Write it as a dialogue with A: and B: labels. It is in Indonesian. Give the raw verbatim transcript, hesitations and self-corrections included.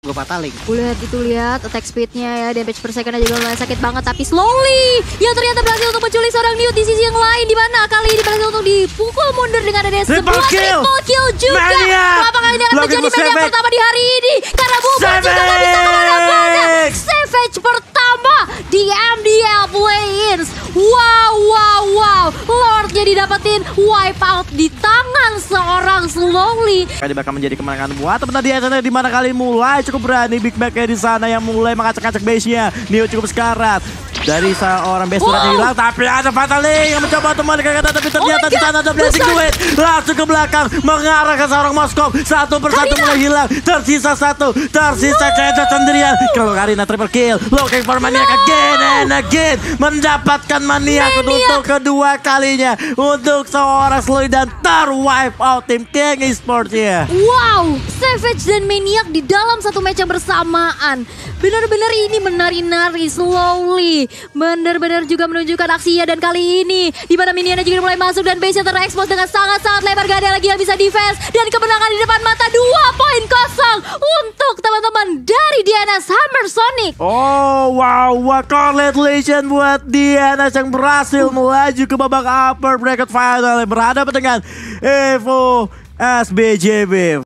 A: Lu fataling.
B: Lihat itu, lihat attack speednya ya, damage per secondnya juga lumayan sakit banget. Tapi slowly yang ternyata berhasil untuk menculik seorang Newt di sisi yang lain, di mana kali ini berhasil untuk dipukul mundur dengan ada sebuah
C: kill.
B: triple kill juga.
C: Maniac.
B: Apakah ini akan
C: Login
B: menjadi
C: for
B: Maniac
C: Savage.
B: pertama di hari ini? Karena Bubble juga gak bisa kemana-mana. Savage pertama di M D L Play-ins. Wow, wow, wow. Lordnya didapetin, wipe out di tangan seorang slowly.
C: Kali bakal menjadi kemenangan buat teman di sana, di mana kali mulai cukup berani Big Mac di sana yang mulai mengacak-acak base-nya. Neo cukup sekarat. Dari seorang base turret
B: Wow.
C: hilang, tapi ada Fataling yang mencoba untuk membalikan kata, tapi ternyata
B: Oh my
C: di sana ada
B: God,
C: Blazing
B: besar.
C: Duet langsung ke belakang mengarah ke seorang Moskov. Satu persatu
B: Karina.
C: mulai hilang, tersisa satu, tersisa Kaido sendirian. Kalau Karina triple kill, looking for Maniac
B: No.
C: again and again, mendapatkan Maniac
B: Maniac.
C: untuk kedua kalinya untuk seorang Sloy dan ter-wipe out tim King Esports-nya.
B: Wow, Savage dan Maniac di dalam satu match yang bersamaan. Benar-benar ini menari-nari slowly. Benar-benar juga menunjukkan aksinya, dan kali ini di mana minionnya juga mulai masuk dan base-nya terekspos dengan sangat-sangat lebar. Gak ada lagi yang bisa defense, dan kemenangan di depan mata dua poin kosong untuk teman-teman dari D N S Hammer Sonic.
C: Oh wow, wow, congratulations buat Diana yang berhasil melaju ke babak upper bracket final yang berhadapan dengan Evo S B J B.